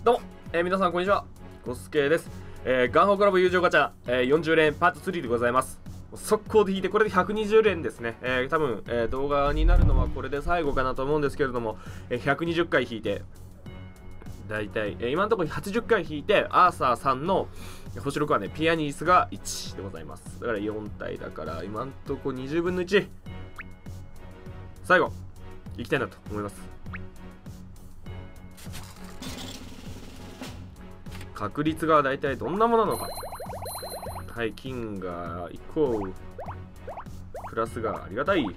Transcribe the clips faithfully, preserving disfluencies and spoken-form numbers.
どうも、えー、皆さんこんにちは、コスケです。えー、ガンホーコラボ友情ガチャ、えー、よんじゅう連パートスリーでございます。速攻で引いて、これでひゃくにじゅう連ですね。えー、多分、えー、動画になるのはこれで最後かなと思うんですけれども、えー、ひゃくにじゅっかい引いて、だいたい、えー、今のところはちじゅっかい引いて、アーサーさんの星ろくはね、ピアニースがいちでございます。だからよん体だから、今のところにじゅうぶんのいち。最後、いきたいなと思います。確率が大体どんなものなのか。はい、金がいこう。プラスがありがたい。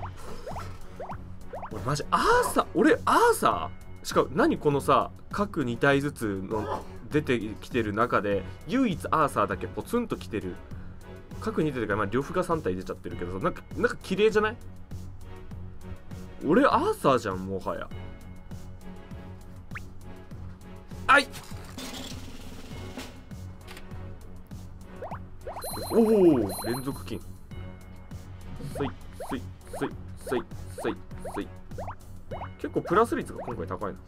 俺マジ、アーサー、俺アーサーしかも何このさ、各に体ずつの出てきてる中で、唯一アーサーだけポツンときてる。各に体から、まあ、呂布がさん体出ちゃってるけど、なんか、なんか綺麗じゃない？俺アーサーじゃん、もはや。あいおお、連続金。すいすいすいすいすいすい。結構プラス率が今回高いな。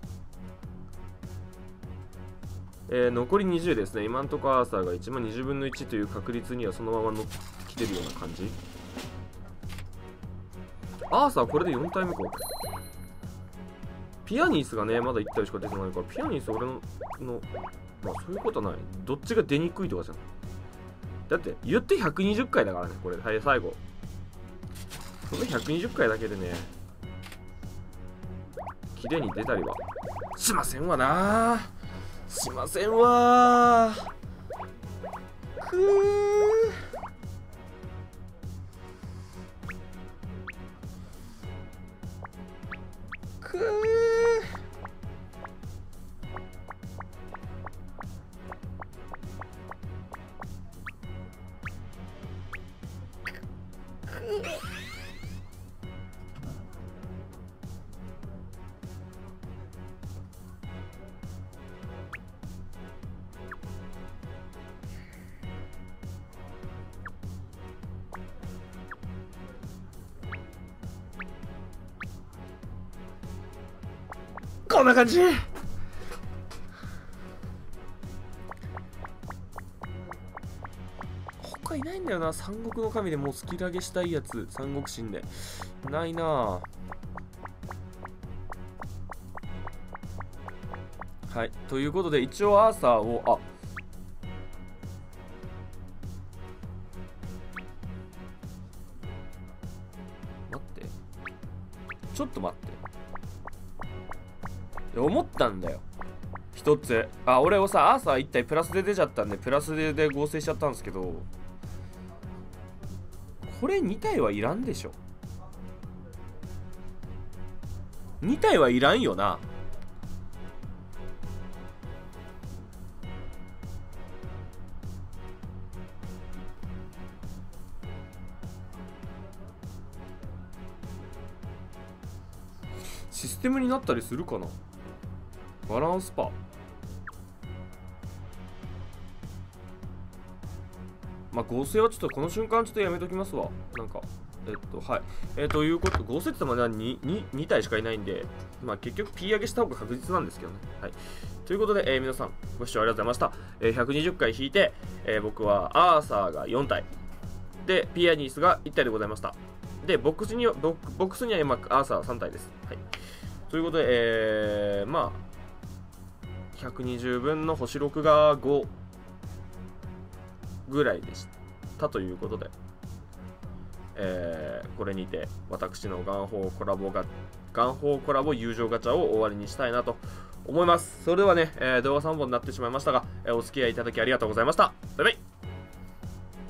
えー、残りにじゅうですね。今んとこアーサーがいちまんにじゅうぶんのいちという確率にはそのまま乗ってきてるような感じ。アーサーこれでよん体目か。ピアニースがね、まだいち体しか出てないから、ピアニース俺の、のまあそういうことはない。どっちが出にくいとかじゃん。だって言ってひゃくにじゅっかいだからね、これ。はい、最後。このひゃくにじゅっかいだけでね、綺麗に出たりはしませんわな。しませんわー。くー。くー。こんな感じ。他いないんだよな。三国の神でもうスキル上げしたいやつ、三国神でないなぁ。はい、ということで一応アーサーを、あ、待って、ちょっと待って、思ったんだよ一つ。あ、俺をさ、アーサーいち体プラスで出ちゃったんで、プラスでで合成しちゃったんですけど、これに体はいらんでしょ。に体はいらんよな。システムになったりするかな。バランスパー。まあ合成はちょっとこの瞬間ちょっとやめときますわ。なんかえっとはいえー、ということ合成って言っても 2, 2, 2体しかいないんで、まあ結局 P 上げした方が確実なんですけどね。はい、ということで、えー、皆さんご視聴ありがとうございました。えー、ひゃくにじゅっかい引いて、えー、僕はアーサーがよん体でピアニースがいち体でございました。でボックスにはボックスには今アーサーさん体です。はい、ということで、えー、まあひゃくにじゅうぶんの星ろくがごぐらいでしたということで、えー、これにて私のガンホーコラボがガンホーコラボ友情ガチャを終わりにしたいなと思います。それではね、えー、動画さんぼんになってしまいましたが、えー、お付き合いいただきありがとうございました。バイバイ。